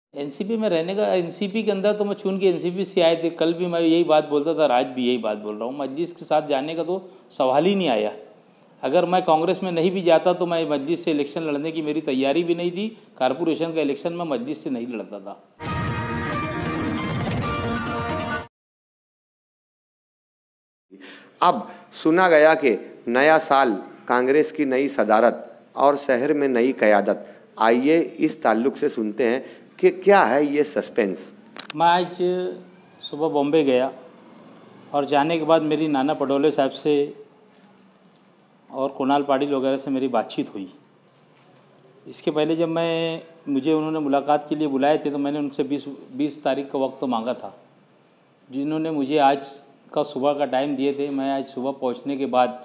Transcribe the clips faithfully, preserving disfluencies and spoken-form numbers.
NCP में रहने का, एनसीपी के अंदर तो मैं चुन के एनसीपी से आए थे। कल भी मैं यही बात बोलता था, आज भी यही बात बोल रहा हूँ। मजलिस के साथ जाने का तो सवाल ही नहीं आया। अगर मैं कांग्रेस में नहीं भी जाता तो मैं मजलिस से इलेक्शन लड़ने की मेरी तैयारी भी नहीं थी। कारपोरेशन का इलेक्शन मैं मजलिस से नहीं लड़ता था। अब सुना गया कि नया साल, कांग्रेस की नई सदारत और शहर में नई क़यादत। आइए इस ताल्लुक से सुनते हैं कि क्या है ये सस्पेंस। मैं आज सुबह बॉम्बे गया और जाने के बाद मेरी नाना पटोले साहब से और कुणाल पाटिल वगैरह से मेरी बातचीत हुई। इसके पहले जब मैं मुझे उन्होंने मुलाकात के लिए बुलाए थे तो मैंने उनसे बीस बीस तारीख का वक्त तो मांगा था, जिन्होंने मुझे आज का सुबह का टाइम दिए थे। मैं आज सुबह पहुंचने के बाद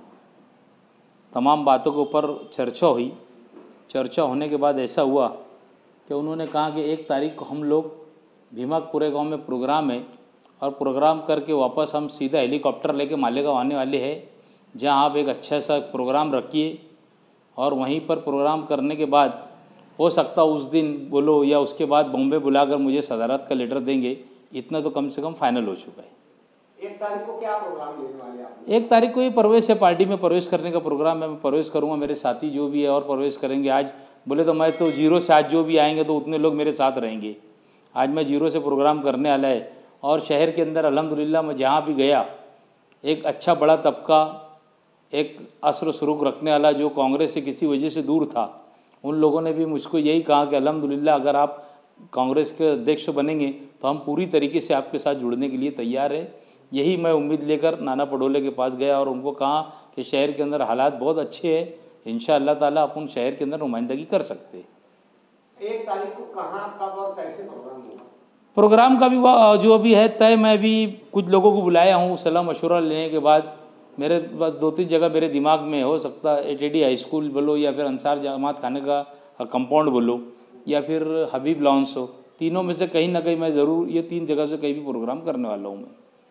तमाम बातों के ऊपर चर्चा हुई। चर्चा होने के बाद ऐसा हुआ कि उन्होंने कहा कि एक तारीख को हम लोग भीमा कोरेगांव में प्रोग्राम है और प्रोग्राम करके वापस हम सीधा हेलीकॉप्टर लेके मालेगांव आने वाले हैं, जहां आप एक अच्छा सा प्रोग्राम रखिए और वहीं पर प्रोग्राम करने के बाद हो सकता उस दिन बोलो या उसके बाद बॉम्बे बुलाकर मुझे सदारत का लेटर देंगे। इतना तो कम से कम फाइनल हो चुका है। एक तारीख को क्या प्रोग्राम लेने वाले आप? एक तारीख को ये प्रवेश है, पार्टी में प्रवेश करने का प्रोग्राम है। मैं प्रवेश करूंगा, मेरे साथी जो भी है और प्रवेश करेंगे। आज बोले तो मैं तो जीरो से आज जो भी आएंगे तो उतने लोग मेरे साथ रहेंगे। आज मैं जीरो से प्रोग्राम करने वाला है और शहर के अंदर अल्हम्दुलिल्लाह मैं जहाँ भी गया एक अच्छा बड़ा तबका, एक असर सरूक रखने वाला जो कांग्रेस से किसी वजह से दूर था, उन लोगों ने भी मुझको यही कहा कि अल्हम्दुलिल्लाह अगर आप कांग्रेस के अध्यक्ष बनेंगे तो हम पूरी तरीके से आपके साथ जुड़ने के लिए तैयार है। यही मैं उम्मीद लेकर नाना पटोले के पास गया और उनको कहा कि शहर के अंदर हालात बहुत अच्छे हैं, इंशाअल्लाह ताला अपन शहर के अंदर नुमाइंदगी कर सकते हैं। एक तारीख को कहाँ, कब और कैसे प्रोग्राम होगा? प्रोग्राम का भी जो भी है तय, मैं भी कुछ लोगों को बुलाया हूँ। सलाह मशवरा लेने के बाद मेरे बस दो तीन जगह मेरे दिमाग में हो सकता है, एटीडी हाई स्कूल बोलो या फिर अंसार जमात खाने का कंपाउंड बोलो या फिर हबीब लॉन्स हो, तीनों में से कहीं ना कहीं मैं ज़रूर ये तीन जगह से कहीं भी प्रोग्राम करने वाला हूँ। मैं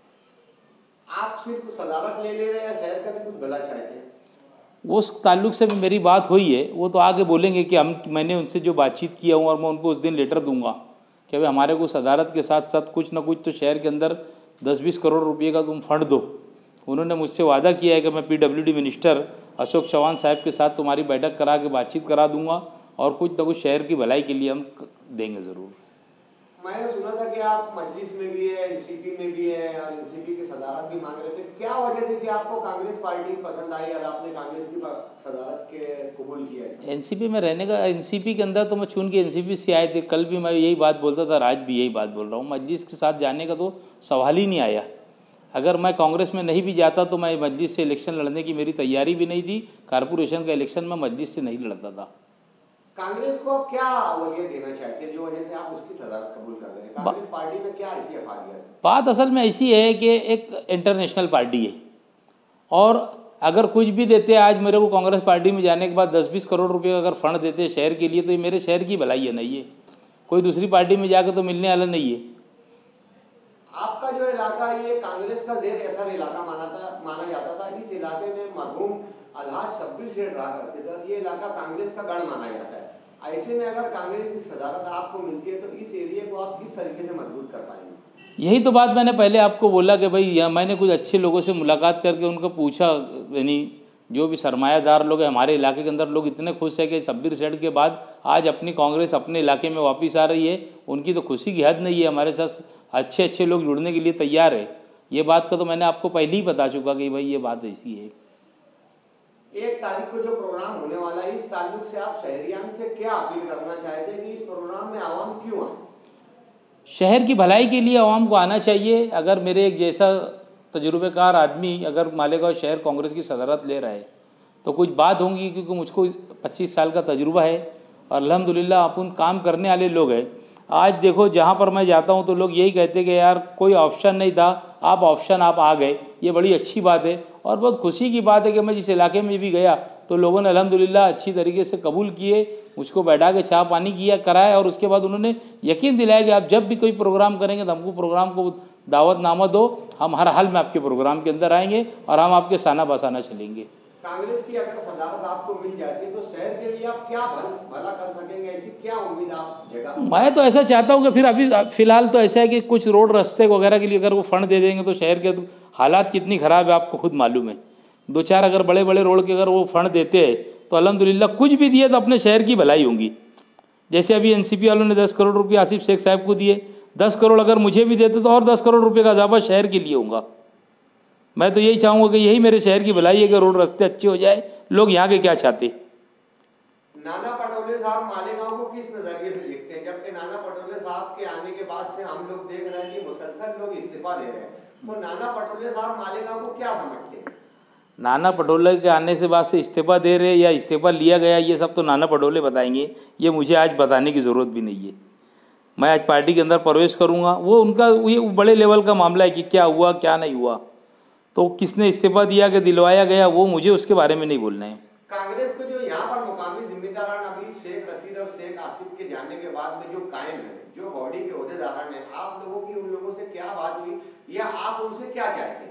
आप सिर्फ सदारत ले ले रहे हैं या शहर का भी कुछ भला चाहते हैं? वो उस ताल्लुक से भी मेरी बात हुई है, वो तो आगे बोलेंगे कि हम मैंने उनसे जो बातचीत किया हूँ और मैं उनको उस दिन लेटर दूंगा कि भाई हमारे को सदारत के साथ साथ कुछ ना कुछ तो शहर के अंदर दस बीस करोड़ रुपये का तुम फंड दो। उन्होंने मुझसे वादा किया है कि मैं पीडब्ल्यूडी मिनिस्टर अशोक चौहान साहब के साथ तुम्हारी बैठक करा के बातचीत करा दूंगा और कुछ ना कुछ शहर की भलाई के लिए हम देंगे ज़रूर। मैंने सुना था कि आप मजलिस में भी है, एनसीपी में भी है और एनसीपी की सदारत भी मांग रहे थे। क्या वजह थी कि आपको कांग्रेस पार्टी पसंद आई और आपने कांग्रेस की सदारत के कबूल किया? एनसीपी में रहने का, एनसीपी के अंदर तो मैं चुन के एनसीपी से आए थे। कल भी मैं यही बात बोलता था, आज भी यही बात बोल रहा हूँ। मजलिस के साथ जाने का तो सवाल ही नहीं आया। अगर मैं कांग्रेस में नहीं भी जाता तो मैं मजलिस से इलेक्शन लड़ने की मेरी तैयारी भी नहीं थी। कारपोरेशन का इलेक्शन मैं मजलिस से नहीं लड़ता था। कांग्रेस को क्या वजह देना चाहते हैं जो वजह से आप उसकी सदारत कबूल कर रहे हैं? कांग्रेस पार्टी में क्या ऐसी अफादियत? बात असल में ऐसी है कि एक इंटरनेशनल पार्टी है और अगर कुछ भी देते आज मेरे को कांग्रेस पार्टी में जाने के बाद दस बीस करोड़ रुपये का अगर फंड देते शहर के लिए तो ये मेरे शहर की भलाई है, नहीं है कोई दूसरी पार्टी में जाकर तो मिलने वाला नहीं है। आपका जो इलाका ये कांग्रेस का जेर ऐसा इलाका माना था माना जाता था। इस इलाके में मरहूम अलहाज शब्बीर सेठ रहा करते थे और ये इलाका कांग्रेस का गढ़ माना जाता है। ऐसे में अगर कांग्रेस की सदारत आपको मिलती है तो इस एरिया को आप किस तरीके से मजबूत कर पाएंगे? यही तो बात मैंने पहले आपको बोला कि भाई यहाँ मैंने कुछ अच्छे लोगों से मुलाकात करके उनको पूछा, यानी जो भी सरमायादार लोग हैं हमारे इलाके के अंदर, लोग इतने खुश है कि शब्बीर सेठ के बाद आज अपनी कांग्रेस अपने इलाके में वापस आ रही है। उनकी तो खुशी की हद नहीं है। हमारे साथ अच्छे अच्छे लोग जुड़ने के लिए तैयार है। ये बात का तो मैंने आपको पहले ही बता चुका कि भाई ये बात ऐसी है। एक तारीख को जो प्रोग्राम होने वाला है, इस ताल्लुक से आप शहरियान से क्या अपील करना चाहते हैं कि इस प्रोग्राम में आवाम क्यों आए? शहर की भलाई के लिए आवाम को आना चाहिए। अगर मेरे एक जैसा तजुर्बेकार आदमी अगर मालेगांव शहर कांग्रेस की सदारत ले रहा है तो कुछ बात होंगी, क्योंकि मुझको पच्चीस साल का तजुर्बा है और अल्हम्दुलिल्लाह अपन काम करने वाले लोग हैं। आज देखो जहाँ पर मैं जाता हूँ तो लोग यही कहते हैं कि यार कोई ऑप्शन नहीं था, आप ऑप्शन आप आ गए, ये बड़ी अच्छी बात है और बहुत खुशी की बात है कि मैं जिस इलाके में भी गया तो लोगों ने अल्हम्दुलिल्लाह अच्छी तरीके से कबूल किए, मुझको बैठा के चाय पानी किया कराया और उसके बाद उन्होंने यकीन दिलाया कि आप जब भी कोई प्रोग्राम करेंगे तो हमको प्रोग्राम को दावतनामा दो, हम हर हाल में आपके प्रोग्राम के अंदर आएंगे और हम आपके साना बसाना चलेंगे। कांग्रेस की अगर सदारत आपको मिल जाती है तो शहर के लिए आप क्या भल, भला कर सकेंगे, ऐसी क्या उम्मीद आप जगह? मैं तो ऐसा चाहता हूँ कि फिर अभी फिलहाल तो ऐसा है कि कुछ रोड रास्ते वगैरह के लिए अगर वो फंड दे देंगे तो शहर के तो हालात कितनी ख़राब है आपको खुद मालूम है। दो चार अगर बड़े बड़े रोड के अगर वो फंड देते हैं तो अल्हम्दुलिल्लाह कुछ भी दिए तो अपने शहर की भलाई होंगी। जैसे अभी एनसीपी वालों ने दस करोड़ रुपये आसिफ शेख साहब को दिए, दस करोड़ अगर मुझे भी देते तो और दस करोड़ रुपये का इजाफा शहर के लिए होगा। मैं तो यही चाहूँगा कि यही मेरे शहर की भलाई है कि रोड रास्ते अच्छे हो जाए। लोग यहाँ के क्या चाहते? नाना पटोले साहब मालेगांव को किस नजरिए से देखते हैं, जबकि नाना पटोले साहब के आने के बाद से हम लोग देख रहे हैं कि मुसलसल लोग इस्तीफा दे रहे हैं, तो नाना पटोले साहब मालेगांव को क्या समझते हैं? नाना पटोले के आने से बाद से इस्तीफा दे रहे या इस्तीफा लिया गया, ये सब तो नाना पटोले बताएंगे, ये मुझे आज बताने की ज़रूरत भी नहीं है। मैं आज पार्टी के अंदर प्रवेश करूँगा, वो उनका ये बड़े लेवल का मामला है कि क्या हुआ क्या नहीं हुआ, तो किसने इस्तीफा दिया कि दिलवाया गया, वो मुझे उसके बारे में नहीं बोलना है। कांग्रेस को जो यहाँ पर मुकामी जिम्मेदारान अभी शेख रशीद और शेख आसिफ के जाने के बाद में जो कायम है, जो बॉडी के ओहदेदारान है, आप लोगों की उन लोगों से क्या बात हुई या आप उनसे क्या चाहते हैं?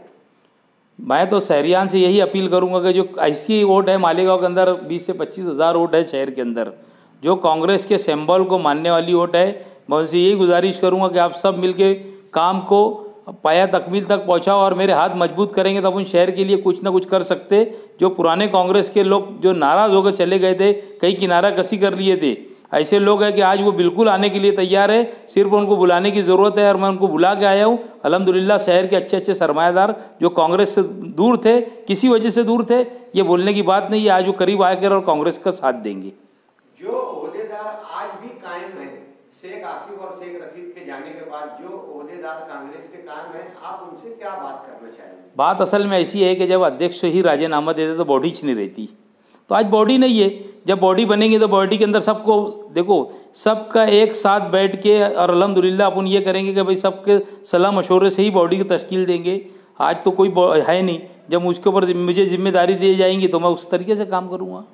मैं तो शहरियान से यही अपील करूंगा कि जो ऐसी वोट है मालेगांव के अंदर बीस से पच्चीस हज़ार वोट है शहर के अंदर, जो कांग्रेस के सिंबल को मानने वाली वोट है, मैं उनसे यही गुजारिश करूंगा कि आप सब मिलके काम को पाया तकमील तक पहुंचाओ और मेरे हाथ मजबूत करेंगे तब उन शहर के लिए कुछ ना कुछ कर सकते। जो पुराने कांग्रेस के लोग जो नाराज़ होकर चले गए थे, कई किनारा कसी कर लिए थे, ऐसे लोग हैं कि आज वो बिल्कुल आने के लिए तैयार है, सिर्फ उनको बुलाने की ज़रूरत है और मैं उनको बुला के आया हूँ। अल्हम्दुलिल्लाह शहर के अच्छे अच्छे सरमायादार जो कांग्रेस से दूर थे, किसी वजह से दूर थे, ये बोलने की बात नहीं है, आज वो करीब आकर और कांग्रेस का साथ देंगे। जो ओहदेदार आज भी कायम है शेख आसिफ और शेख रशीद के जाने के बाद, जो ओहदेदार कांग्रेस के कायम है, आप उनसे क्या बात करना चाहेंगे? बात असल में ऐसी है कि जब अध्यक्ष ही राजीनामा देते तो बॉडी नहीं रहती, तो आज बॉडी नहीं है। जब बॉडी बनेगी तो बॉडी के अंदर सबको देखो, सबका एक साथ बैठ के और अल्हम्दुलिल्लाह अपन ये करेंगे कि भाई सबके सलाह मशवरे से ही बॉडी की तश्कील देंगे। आज तो कोई है नहीं, जब मुझके ऊपर मुझे जिम्मेदारी दी जाएंगी तो मैं उस तरीके से काम करूँगा।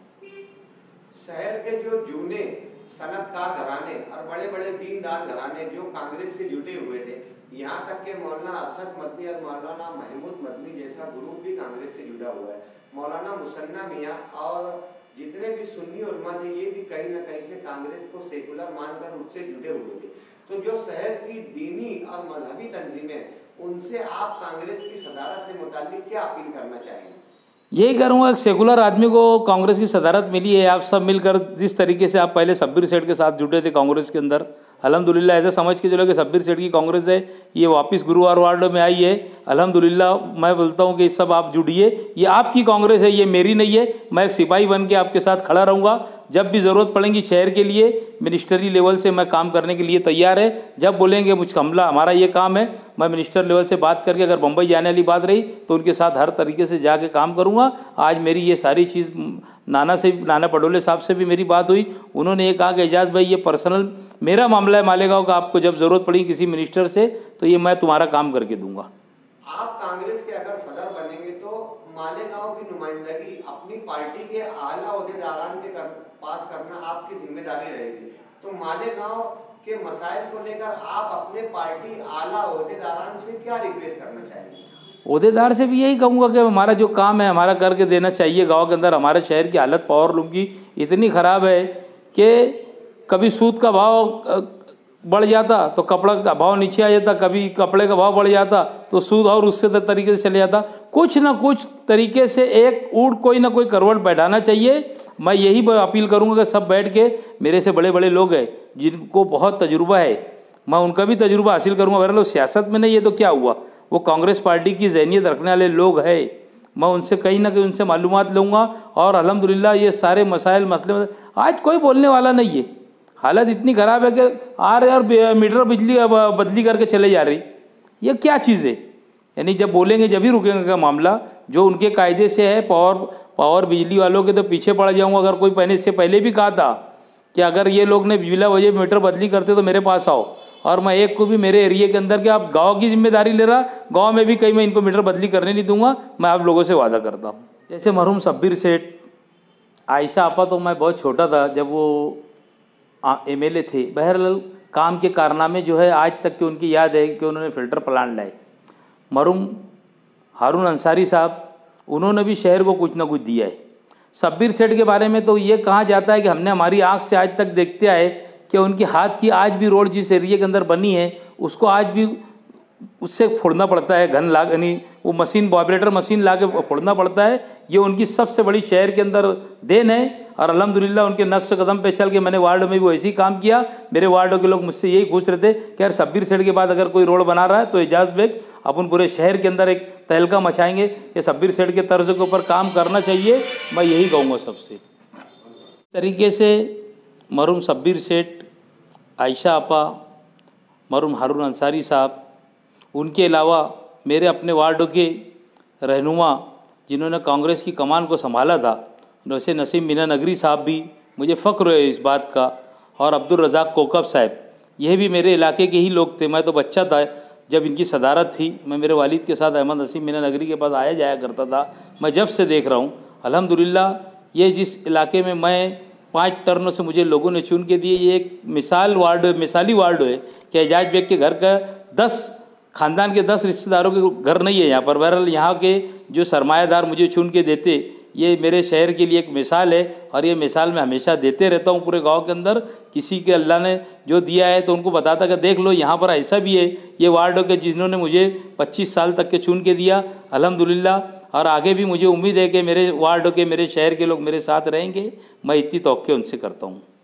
शहर के जो जूने सनतकार घराने और बड़े बड़े दीनदार घराने जो कांग्रेस से जुटे हुए थे, यहाँ तक के मौलाना अरशद मदनी और मौलाना महमूद मदनी जैसा ग्रुप भी कांग्रेस से जुड़ा हुआ है। मौलाना मुसन्ना मियाँ और जितने भी सुन्नी उलमा थे, ये भी कहीं ना कहीं से कांग्रेस को सेकुलर मानकर उससे जुड़े हुए थे। तो जो शहर की दीनी और मजहबी तंजीमें, उनसे आप कांग्रेस की सदारत से मुताल्लिक क्या अपील करना चाहेंगे? यही करूँगा, एक सेकुलर आदमी को कांग्रेस की सदारत मिली है, आप सब मिलकर जिस तरीके से आप पहले शब्बीर सेठ के साथ जुटे थे कांग्रेस के अंदर, अल्हम्दुलिल्लाह ऐसा समझ के चलो कि शब्बीर सेठ की कांग्रेस है, ये वापस गुरुवार वार्ड में आई है। अल्हम्दुलिल्लाह मैं बोलता हूँ कि सब आप जुड़िए, ये आपकी कांग्रेस है, ये मेरी नहीं है। मैं एक सिपाही बन के आपके साथ खड़ा रहूँगा, जब भी ज़रूरत पड़ेगी शहर के लिए मिनिस्टरी लेवल से मैं काम करने के लिए तैयार है। जब बोलेंगे मुझ हमला हमारा ये काम है, मैं मिनिस्टर लेवल से बात करके, अगर बम्बई जाने वाली बात रही तो उनके साथ हर तरीके से जाके काम करूँगा। आज मेरी ये सारी चीज़ नाना से नाना पटोले साहब से भी मेरी बात हुई, उन्होंने ये कहा कि एजाज भाई ये पर्सनल मेरा मामला है मालेगांव का, आपको जब ज़रूरत पड़ी किसी मिनिस्टर से तो ये मैं तुम्हारा काम करके दूंगा। आप कांग्रेस के अगर सदर बनेंगे तो मालेगांव की नुमाइंदगी अपनी पार्टी के आला ओहदेदारान के कर, पास करना आपकी जिम्मेदारी रहेगी। तो मालेगांव के मसाइल को लेकर आप अपने पार्टी आला ओहदेदारान से क्या रिक्वेस्ट करना चाहेंगे? ओहदेदार से भी यही कहूँगा कि हमारा जो काम है हमारा करके देना चाहिए। गांव के अंदर हमारे शहर की हालत पावर लूम की इतनी ख़राब है कि कभी सूद का भाव बढ़ जाता तो कपड़ा का भाव नीचे आ जाता, कभी कपड़े का भाव बढ़ जाता तो सूद और उससे तरीके से चले जाता। कुछ ना कुछ तरीके से एक ऊट कोई ना कोई करवट बैठाना चाहिए। मैं यही अपील करूँगा कि सब बैठ के, मेरे से बड़े बड़े लोग हैं जिनको बहुत तजुर्बा है, मैं उनका भी तजुर्बा हासिल करूँगा। मेरे लोग सियासत में नहीं है तो क्या हुआ, वो कांग्रेस पार्टी की ज़हनियत रखने वाले लोग हैं, मैं उनसे कहीं ना कहीं उनसे मालूमात लूँगा और अल्हम्दुलिल्लाह ये सारे मसाइल मसले आज कोई बोलने वाला नहीं है। हालत इतनी ख़राब है कि आर यार मीटर बिजली बदली करके चले जा रही, ये क्या चीज़ है? यानी जब बोलेंगे जब ही रुकेंगे का मामला, जो उनके कायदे से है पावर पावर बिजली वालों के तो पीछे पड़ जाऊँगा। अगर कोई पहले से पहले भी कहा था कि अगर ये लोग ने बिजला वजह मीटर बदली करते तो मेरे पास आओ, और मैं एक को भी मेरे एरिया के अंदर के आप गांव की जिम्मेदारी ले रहा, गांव में भी कहीं मैं इनको मीटर बदली करने नहीं दूंगा, मैं आप लोगों से वादा करता हूँ। जैसे मरहूम शब्बीर सेठ, आयशा आपा, तो मैं बहुत छोटा था जब वो एम एल ए थे। बहरहाल काम के कारनामे जो है आज तक की उनकी याद है कि उन्होंने फ़िल्टर प्लांट लाए। मरहूम हारून अंसारी साहब, उन्होंने भी शहर को कुछ ना कुछ दिया है। शब्बीर सेठ के बारे में तो ये कहा जाता है कि हमने हमारी आँख से आज तक देखते आए कि उनके हाथ की आज भी रोड जिस एरिया के अंदर बनी है उसको आज भी उससे फोड़ना पड़ता है, घन लाग यानी वो मशीन वाइब्रेटर मशीन ला के फोड़ना पड़ता है। ये उनकी सबसे बड़ी शहर के अंदर देन है और अल्हम्दुलिल्लाह उनके नक्श कदम पे चल के मैंने वार्ड में भी वैसे ही काम किया। मेरे वार्डों के लोग मुझसे यही पूछ रहे थे कि यार शब्बीर सेठ के बाद अगर कोई रोड बना रहा है तो एजाज बेग अपन पूरे शहर के अंदर एक तहलका मचाएंगे कि शब्बीर सेठ के तर्ज के ऊपर काम करना चाहिए। मैं यही कहूँगा सबसे। तरीके से मरहूम शब्बीर सेठ, आयशा आपा, मरहूम हारून अंसारी साहब, उनके अलावा मेरे अपने वार्डों के रहनुमा जिन्होंने कांग्रेस की कमान को संभाला था, वैसे नसीम मीना नगरी साहब भी मुझे फ़ख्र है इस बात का, और अब्दुल रज़ाक कोकब साहब, यह भी मेरे इलाके के ही लोग थे। मैं तो बच्चा था जब इनकी सदारत थी। मैं मेरे वालिद के साथ अहमद नसीम मीना नगरी के पास आया जाया करता था। मैं जब से देख रहा हूँ अल्हम्दुलिल्लाह, ये जिस इलाके में मैं पाँच टर्नों से मुझे लोगों ने चुन के दिए, ये एक मिसाल वार्ड मिसाली वार्ड है कि एजाज बेग के घर का दस ख़ानदान के दस रिश्तेदारों के घर नहीं है यहाँ पर। बहरहाल यहाँ के जो सरमायादार मुझे चुन के देते, ये मेरे शहर के लिए एक मिसाल है और ये मिसाल मैं हमेशा देते रहता हूँ पूरे गांव के अंदर। किसी के अल्लाह ने जो दिया है तो उनको बताता कि देख लो यहाँ पर ऐसा भी है। ये वार्ड के जिन्होंने मुझे पच्चीस साल तक के चुन के दिया अल्हम्दुलिल्लाह, और आगे भी मुझे उम्मीद है कि मेरे वार्ड के मेरे शहर के लोग मेरे साथ रहेंगे। मैं इतनी तवक्को उनसे करता हूँ।